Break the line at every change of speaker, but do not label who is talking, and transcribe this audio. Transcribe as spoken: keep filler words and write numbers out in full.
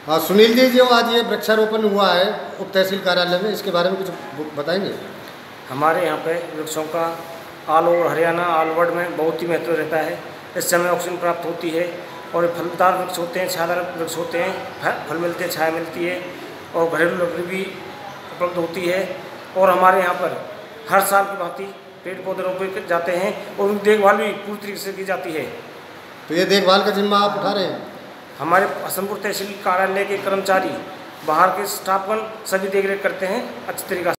हाँ सुनील जी, जो आज ये वृक्षारोपण हुआ है उप तहसील कार्यालय में, इसके बारे में कुछ बताएंगे?
हमारे यहाँ पे वृक्षों का all over Haryana all world में बहुत ही महत्व रहता है। इससे हमें ऑक्सीजन प्राप्त होती है और फलदार वृक्ष होते हैं, छायादार वृक्ष होते हैं, फल मिलते हैं, छाया मिलती है और घरेलू लकड़ी भी उपलब्ध होती है। और हमारे यहाँ पर हर साल की भांति पेड़ पौधे रोपे जाते हैं और उनकी देखभाल भी पूरी तरीके से की जाती है।
तो ये देखभाल का जिम्मा आप उठा रहे हैं?
हमारे हसनपुर तहसील कार्यालय के कर्मचारी, बाहर के स्टाफगण सभी देख रेख करते हैं अच्छी तरीक़ा से।